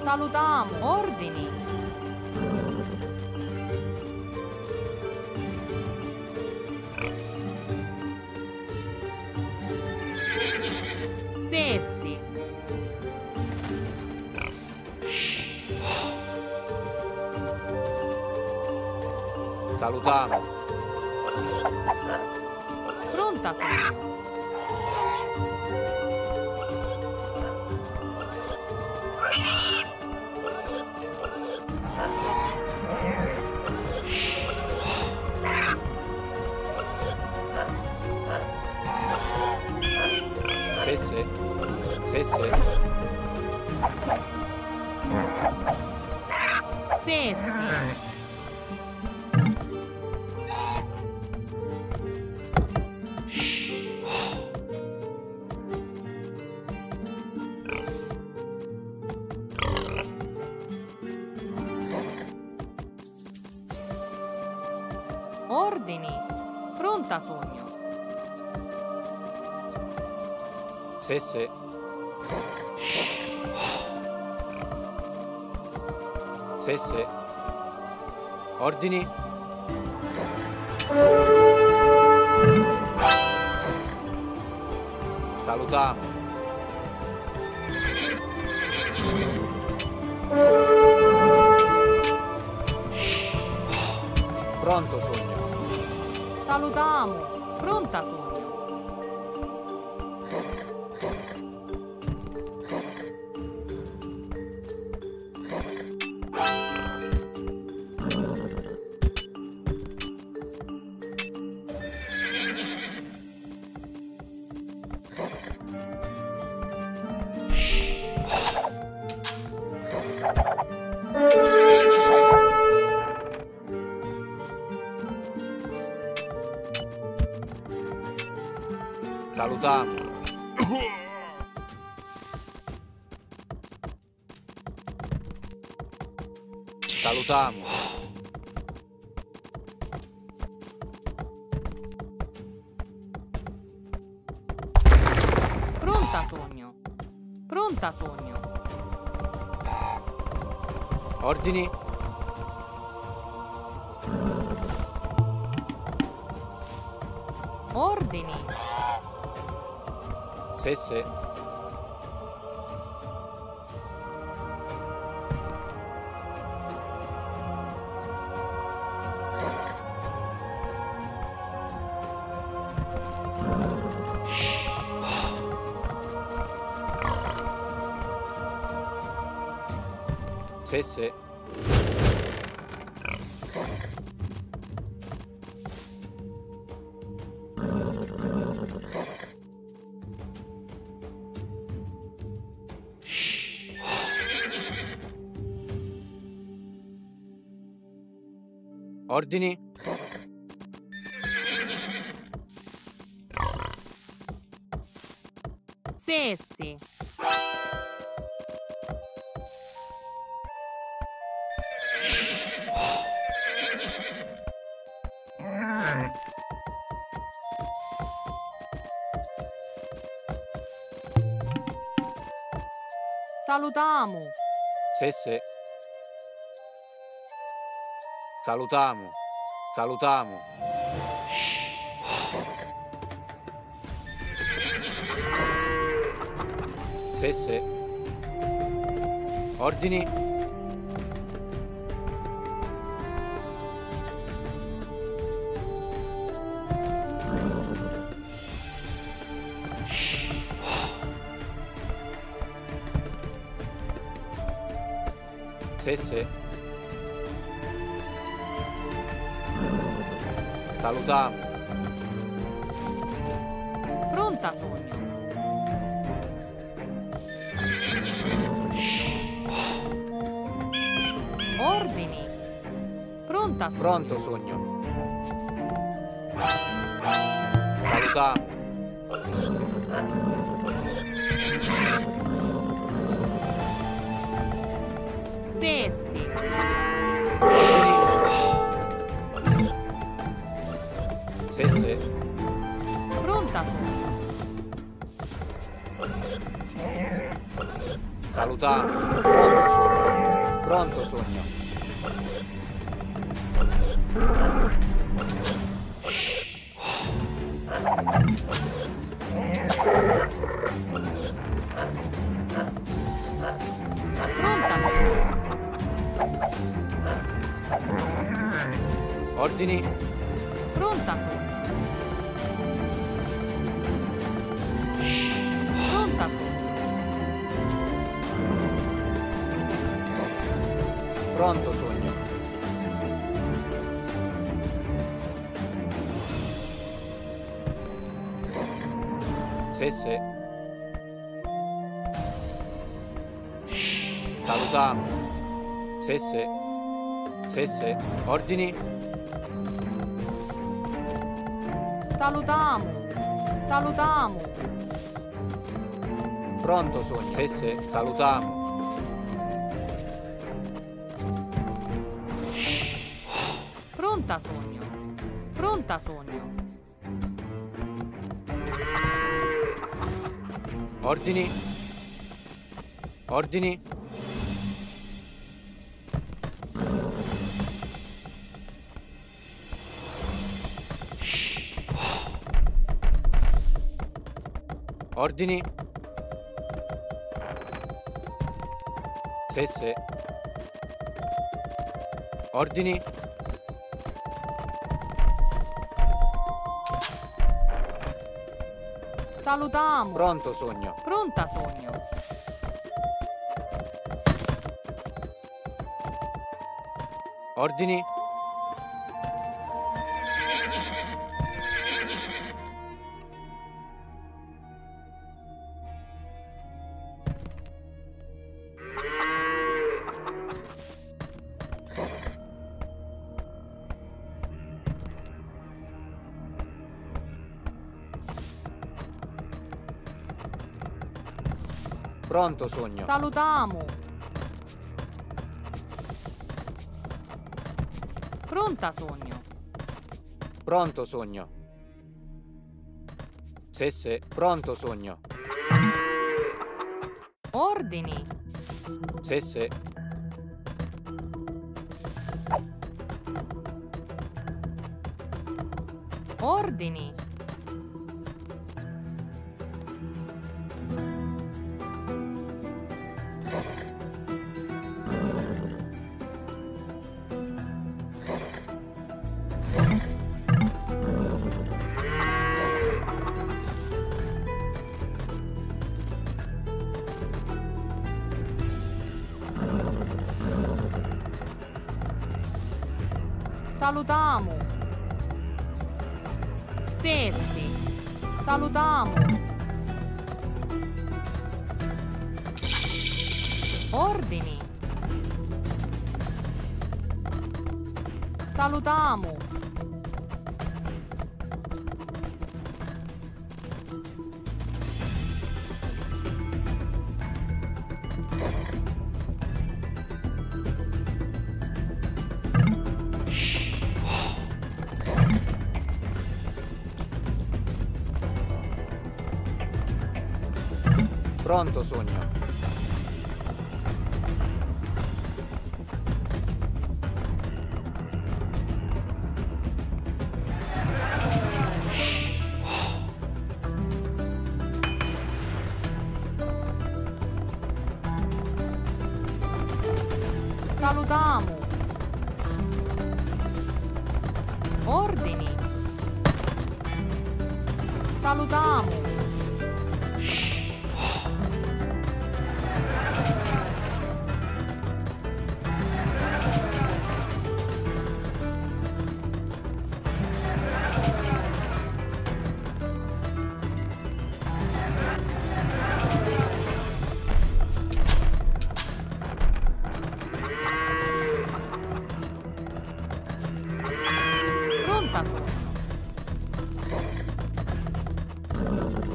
Salutiamo, ordini. Sessi. Salutiamo. Pronta sono. Sesse. Sesse. Sessi. Ordini. Pronta sogno. Sesse. Sesse. Ordini. Salutiamo. Pronto sogno. Salutiamo. Pronta sogno. Salutiamo. Salutiamo. Pronta sogno. Pronta sogno. Ordini. Ordini. Sesse. Sesse. Ordini. Sessi. Salutiamo. Sesse. Salutiamo. Salutiamo. Sesse. Ordini. Sesse. Salutiamo. Pronta sogno. Ordini. Pronta sogno. Pronto sogno. Salutiamo. Sessi. Sesse. Pronta sogno. Salutiamo. Pronto sogno. Pronto sogno. Pronta sogno. Ordini. Pronta sogno. Pronta sogno. Pronto sogno. Sesse. Salutiamo. Sesse. Sesse. Ordini. Salutiamo. Salutiamo. Pronto sogno. Sesse. Salutiamo. Pronta sogno. Pronta sogno. Ordini. Ordini. Ordini. Sesse. Ordini. Salutiamo. Pronto sogno. Pronta sogno. Ordini. Pronto sogno. Salutiamo. Pronta sogno. Pronto sogno. Sesse. Pronto sogno. Ordini. Sesse. Ordini. Salutiamo. Sessi. Salutiamo. Ordini. Salutiamo. Pronto sogno. Salutiamo. Ordini. Salutiamo. Pronta sogno.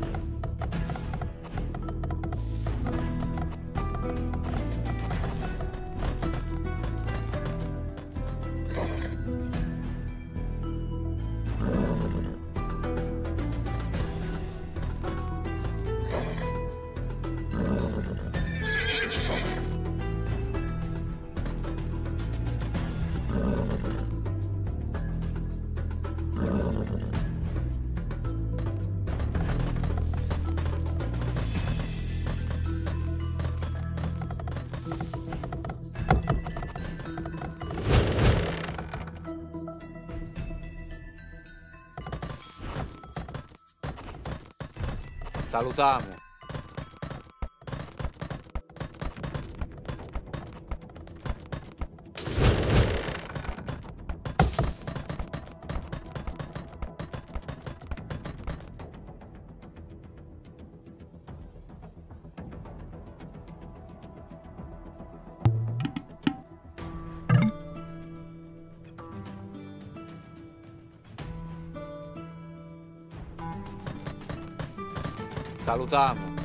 Salutamo. Salutamo.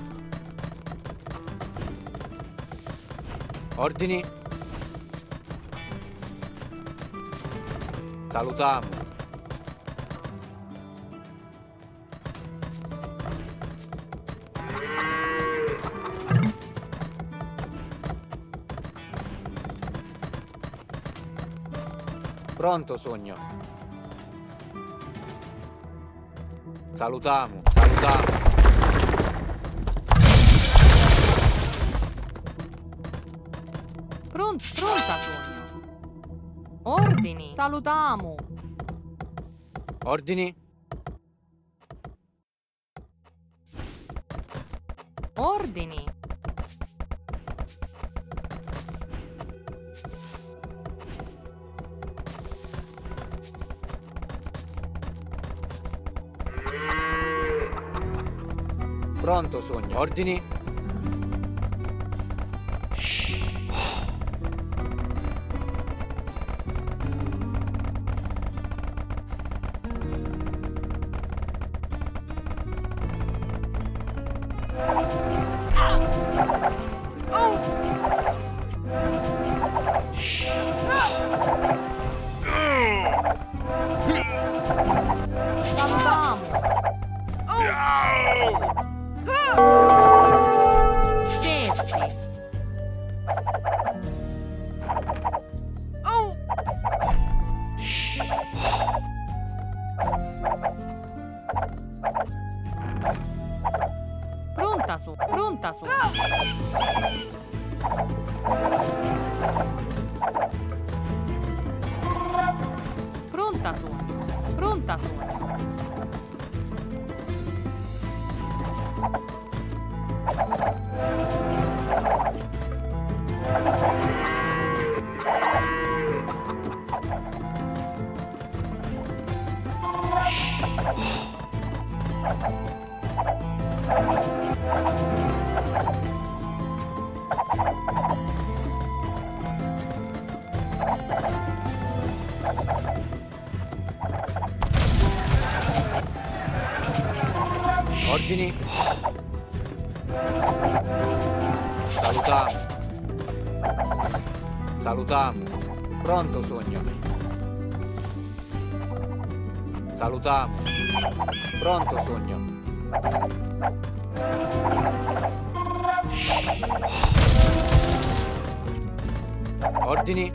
Ordini. Salutamo. Pronto, sogno. Salutamo, salutamo. Pronta, sogno. Ordini. Salutamo. Ordini. Ordini. Pronto, sogno. Ordini. Salutamo. Dessi. Pronta su. Pronta su. Pronta su. Ordini. Salutamo. Salutamo. Pronto, sogno. Salutamo. Pronto, sogno. Ordini.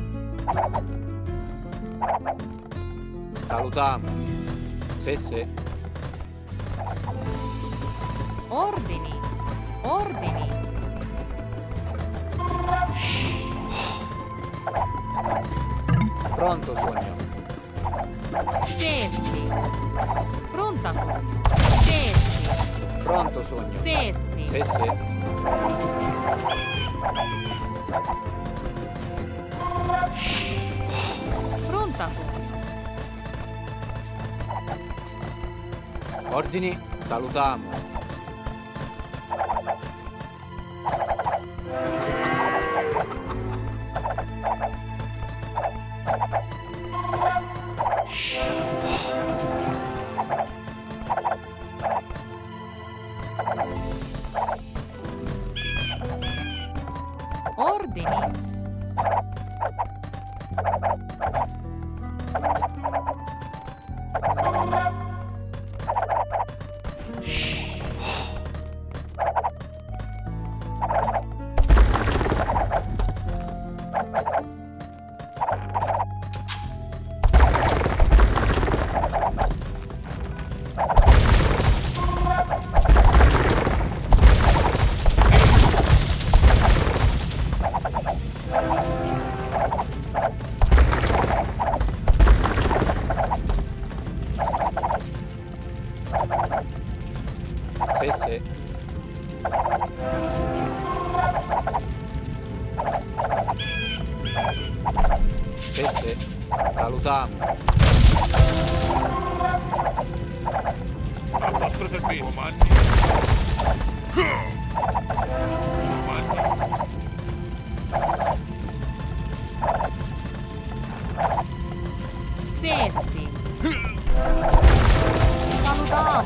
Salutamo. Se. Ordini. Ordini. Pronto, sogno. Sessi. Pronta sogno. Sessi. Pronto, sogno. Sessi. Se. Pronta sogno. Ordini. Salutamo. Ordini. Sesse. Sesse. Salutiamo. A vostro servizio. Comandi. Comandi. Sessi. Salutiamo.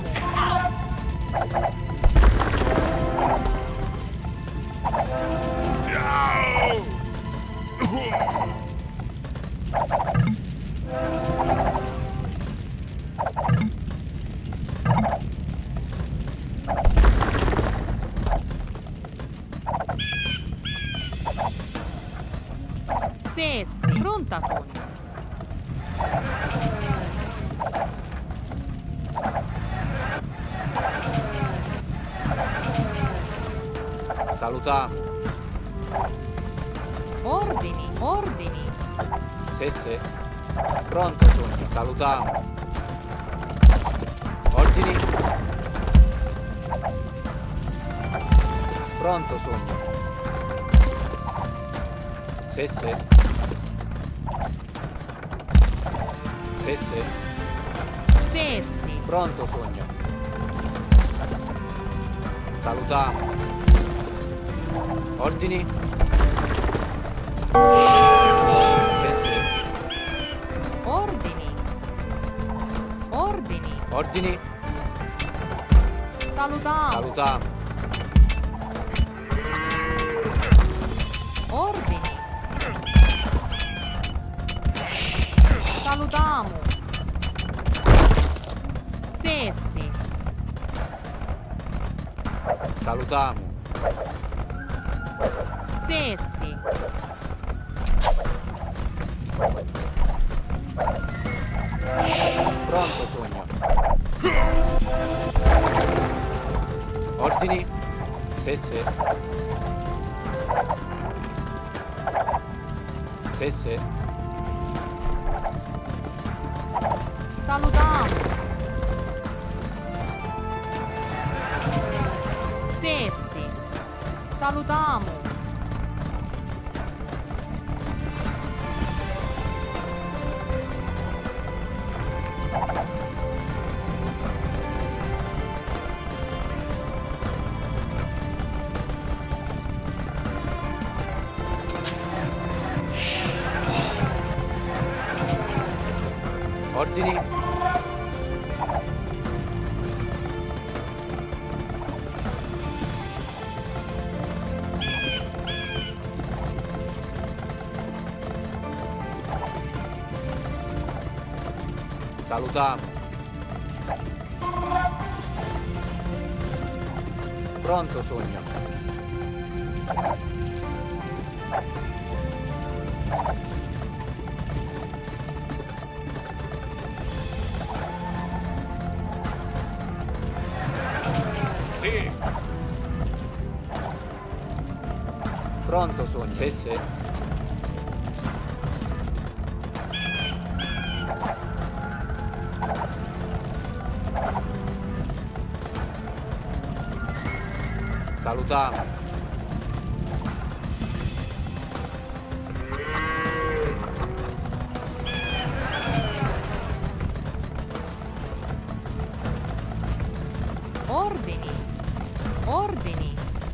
Sessi. Pronta sono. Salutiamo. Ordini, ordini. Sesse. Pronto sogno. Salutiamo. Ordini. Pronto sogno. Sesse. Sesse. Sessi. Pronto sogno. Salutiamo. Ordini. Sesse. Ordini. Ordini. Ordini. Salutiamo. Salutiamo. Ordini. Salutiamo. Sessi. Salutiamo. Sessi. Pronto sogno. Ordini. Sesse. Sesse. Salutiamo. Sessi. Salutiamo. Ordini. Salutiamo. Pronto sogno. Sì. Pronto sogno. Sesse. Salutiamo. Ordini. Ordini.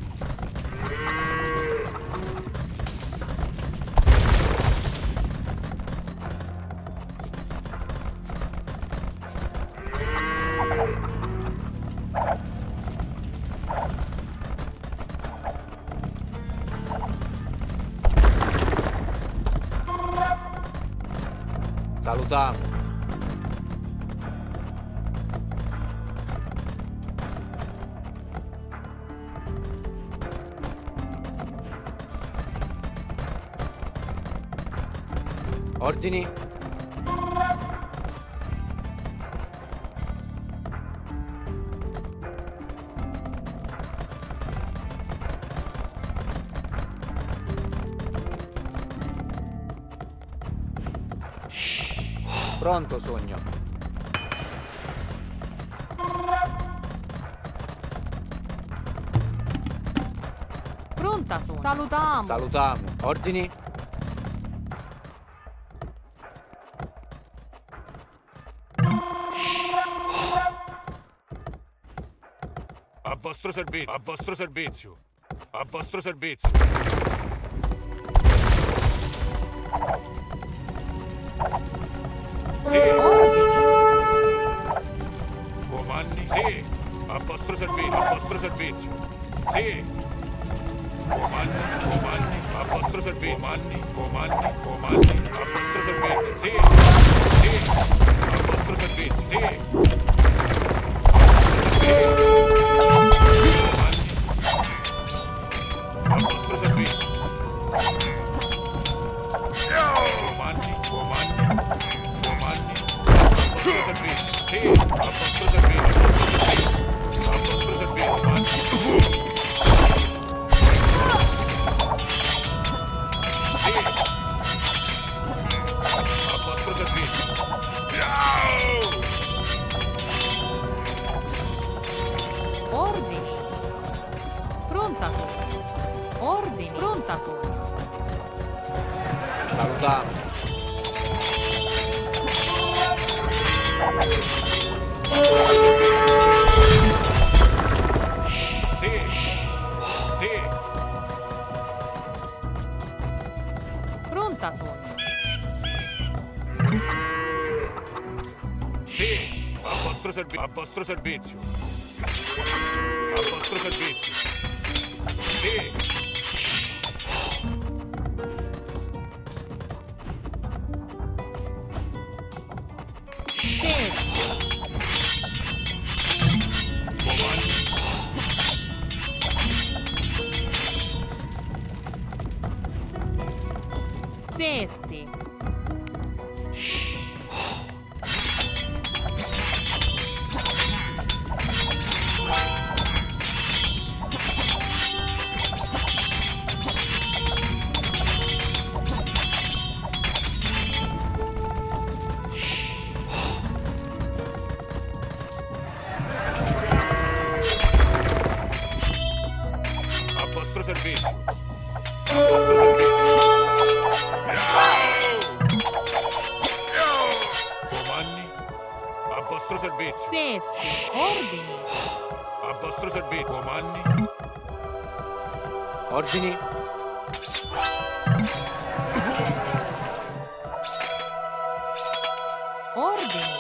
Salutiamo. Ordini. Pronto sogno. Pronta sono. Salutiamo. Salutiamo. Ordini. A vostro servizio. A vostro servizio. A vostro servizio. Sì. Ordini. Comandi. Sì. A vostro servizio. A vostro servizio. Sì. Comandi. Comandi. A vostro servizio. Comandi. Comandi. Comandi. A vostro servizio. Sì. Sì. A vostro servizio. Sì. A vostro servizio. A vostro servizio. Comandi, comandi, comandi. A vostro servizio. Sì, a vostro servizio, a vostro servizio. A vostro servizio, comandi. Sì. A vostro servizio. Ordini. Pronta sono. Ordini. Pronta sono. Salutiamo. Sì. Sì. Pronta sono. Sì. A vostro servizio. A vostro servizio. A vostro servizio. Sì. Sì. Comandi. Sessi. A vostro servizio. A vostro servizio. Comandi. A vostro servizio. Sessi. Ordini. A vostro servizio. Comandi. Ordini. Ordini.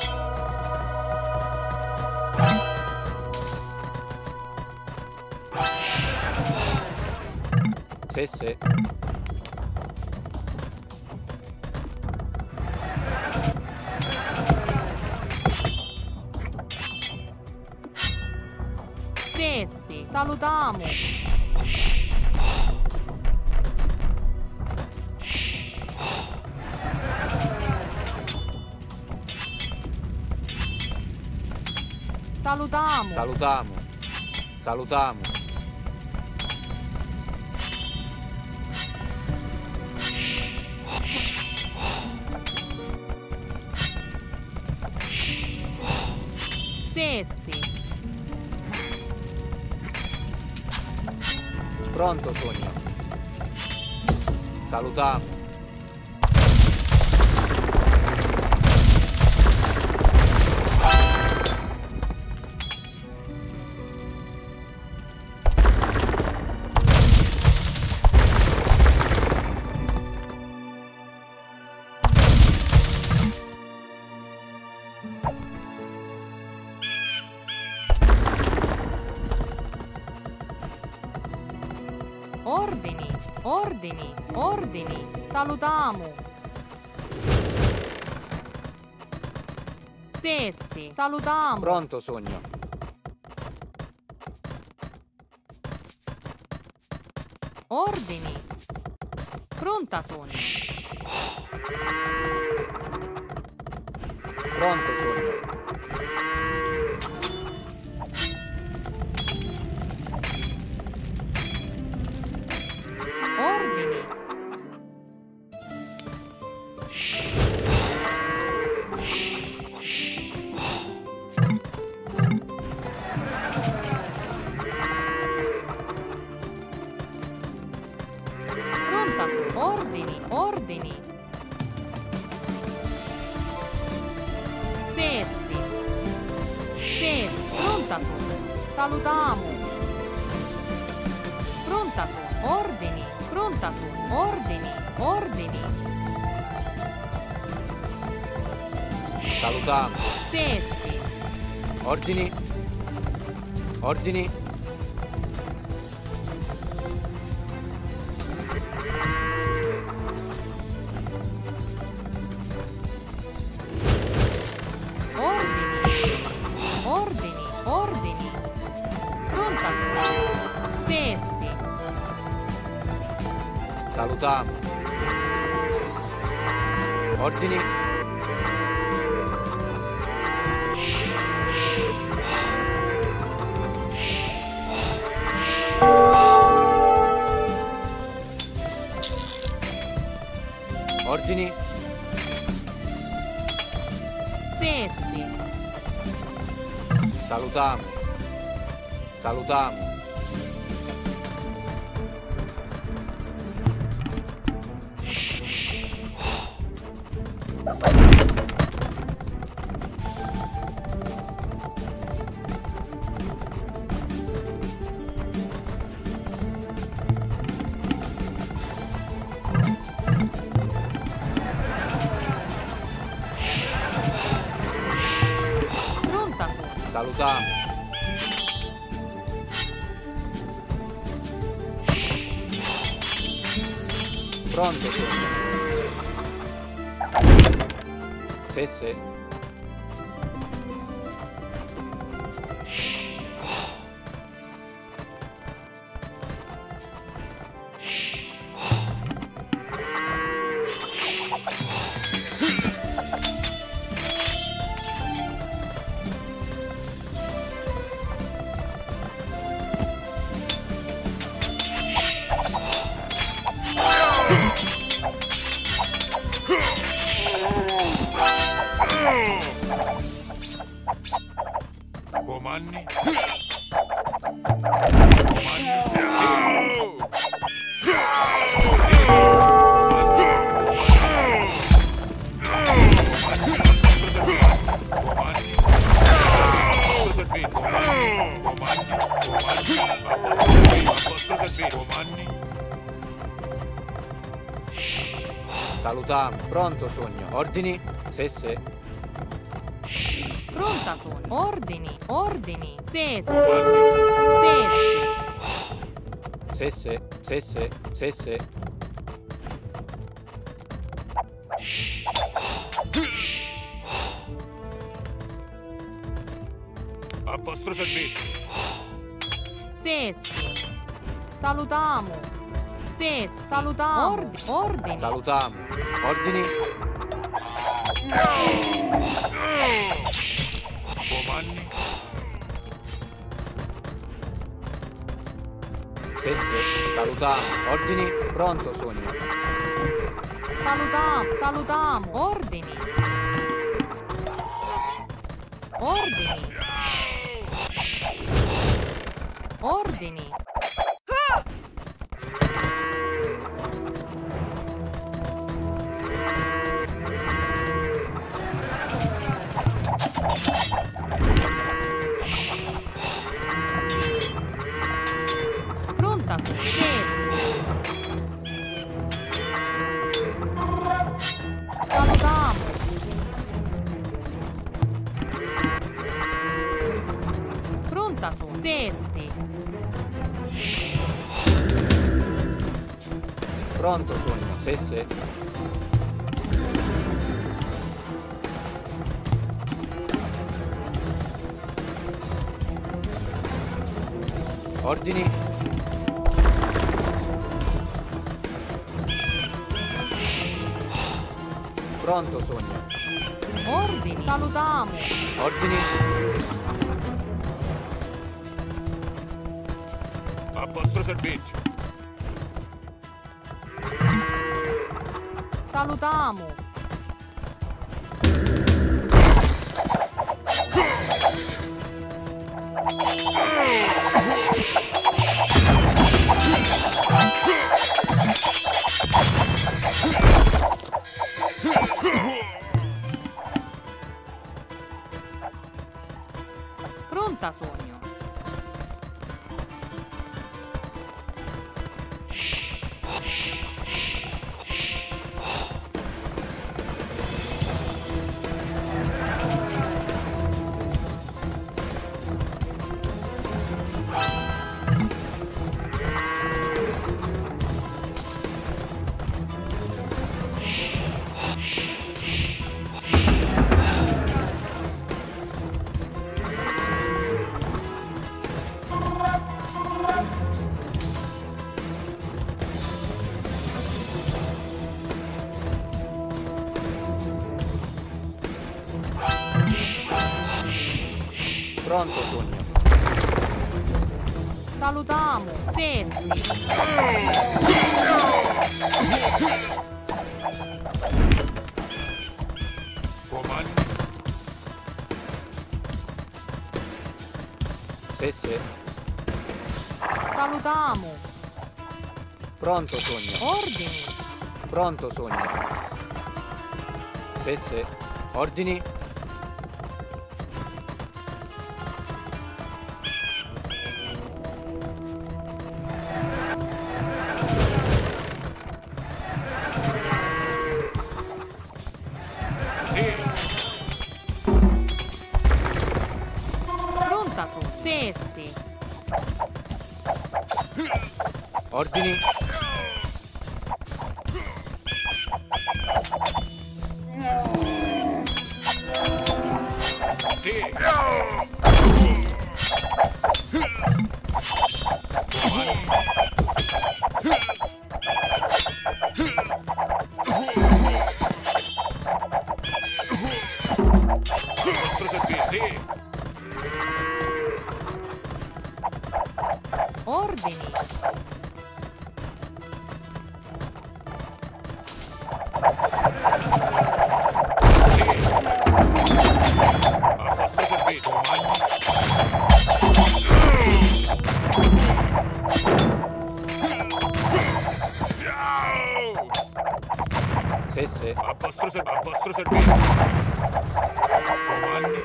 Sesse. Sessi. Salutiamo. Salutiamo. Salutiamo. Salutiamo. Sessi. Pronto, sogno. Salutiamo. Ordini. Ordini. Ordini. Salutiamo. Sessi. Salutiamo. Pronto, sogno. Ordini. Pronta sono. Pronto, sogno. Ordini. Pronta sono. Salutiamo. Pronta sono. Ordini. Pronta sono. Ordini. Ordini. Salutiamo. Sessi. Ordini. Ordini. Ordini. Ordini. Pronta sono. Sessi. Salutiamo. Ordini. Ordini. Sessi. Salutiamo. Salutiamo. Pronta sono. Salutiamo. Pronto sono. Sesse. Comandi. Comandi. Sì. Sì. Comandi. Comandi. A vostro servizio. Comandi. Comandi. A vostro servizio. Comandi. Salutiamo. Pronto sogno. Ordini. Sesse. Pronta sono. Ordini. Ordini. Sessi. Comandi. Sessi. Sesse. Sesse. Sesse. A vostro servizio. Sessi. Salutiamo. Sessi. Salutiamo. Ordini. Salutiamo. Ordini. Comandi. Sesse. Salutiamo. Ordini. Pronto sogno. Salutiamo. Salutiamo. Ordini. Ordini. Ordini. Pronta su. Salutiamo. Pronta su. Sessi. Pronto sogno. Sesse. Ordini. Pronto sogno. Ordini. Salutiamo. Ordini. A vostro servizio. Salutiamo. Pronta sogno. Pronto sogno. Salutiamo. Sessi. Comandi. Sesse. Salutiamo. Pronto sogno. Ordini. Pronto sogno. Sesse. Ordini. Sì. Pronta sogno. Sessi. Ordini. Sì. Al vostro servizio. Sì. Ordini. Sì. Al vostro servizio. Comandi. Sesse. Al vostro servizio. Comandi.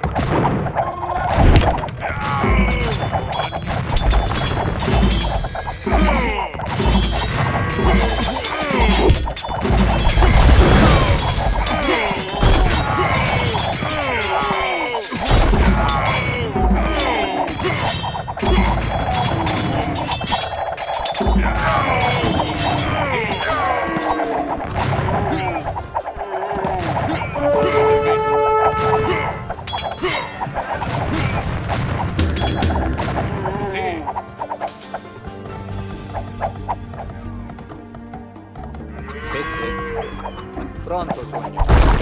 Sì. Sesse. Pronto sogno.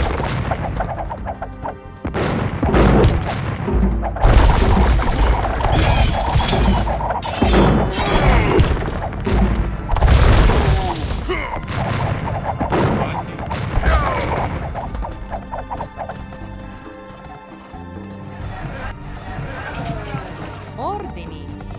Comandi. Ordini.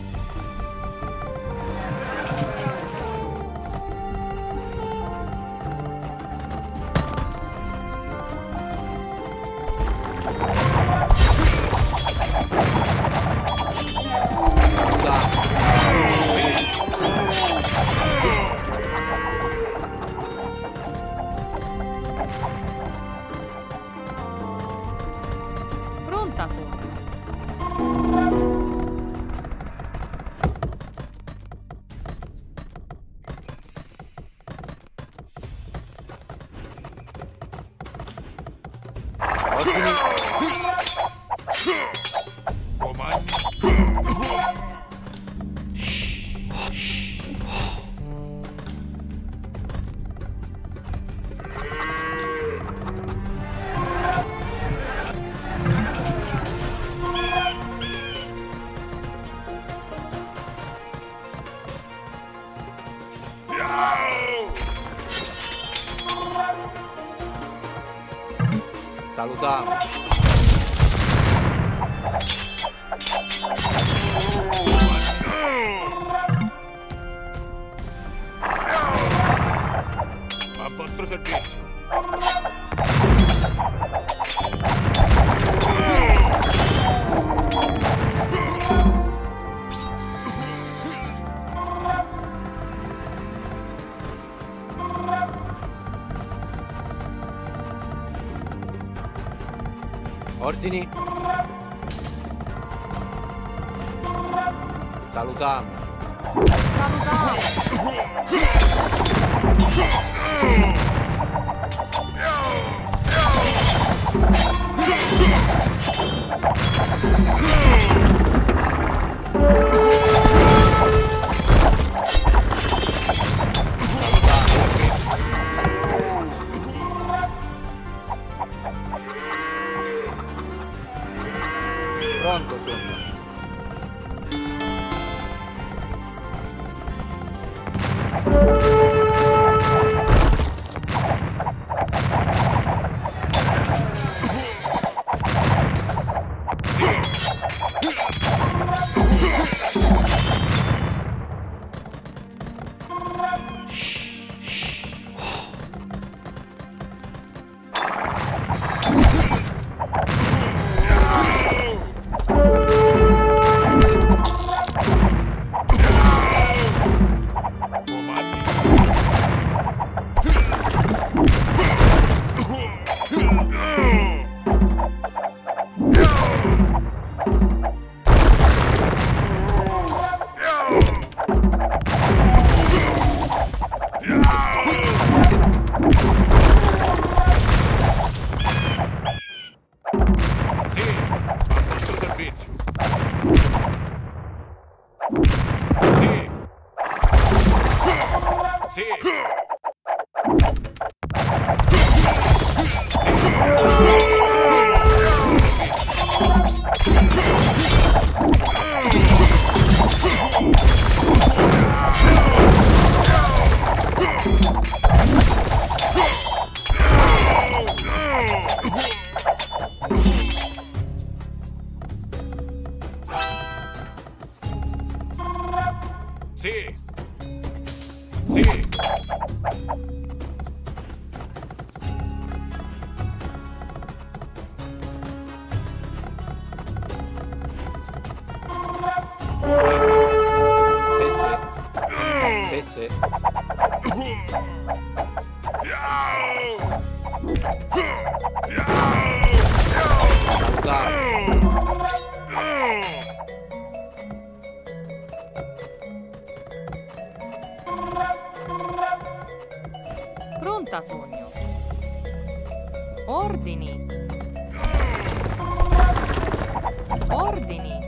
Pronta sogno. Ordini. Comandi. Salutiamo. A vostro servizio. Ordini. Salutiamo. Salutiamo. Pronto, sogno. Sì, a vostro servizio. Sì. Sì. Sì. Sì. Sì, sì. Sì, sì. Salutiamo. Pronta, sogno. Ordini. Ordini.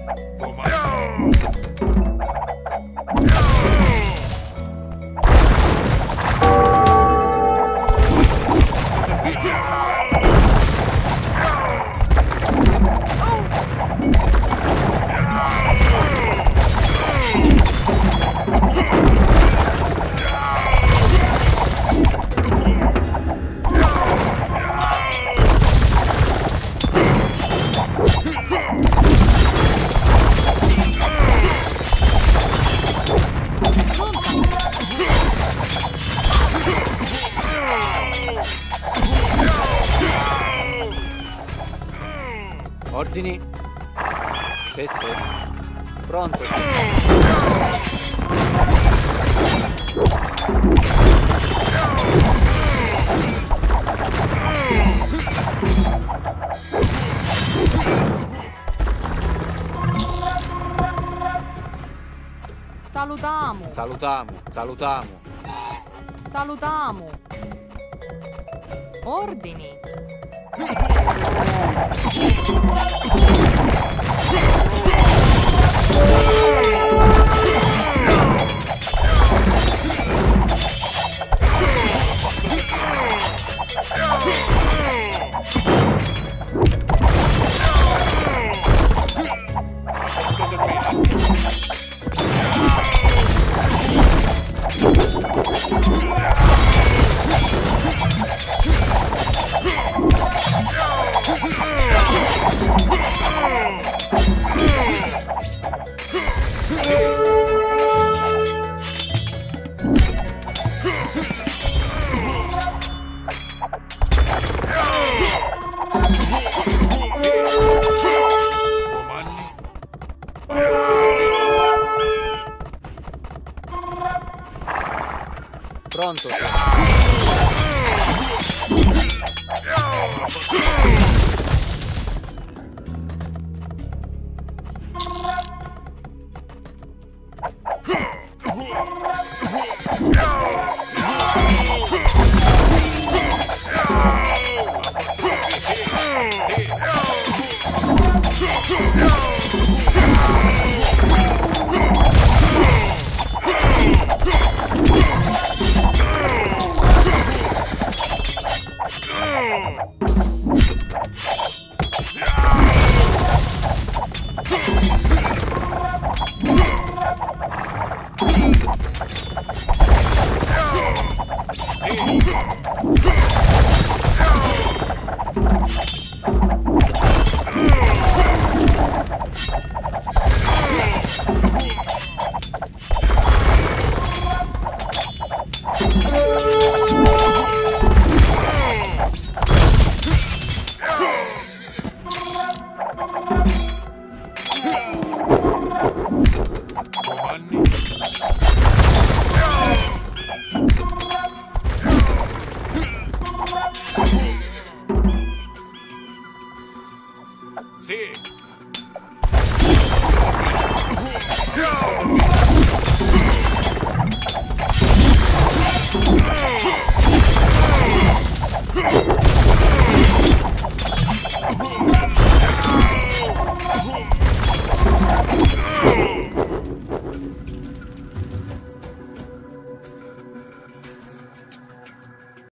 Ordini. Sì, sì. Pronto. Salutiamo. Salutiamo. Salutiamo. Salutiamo. Ordini. Pronto.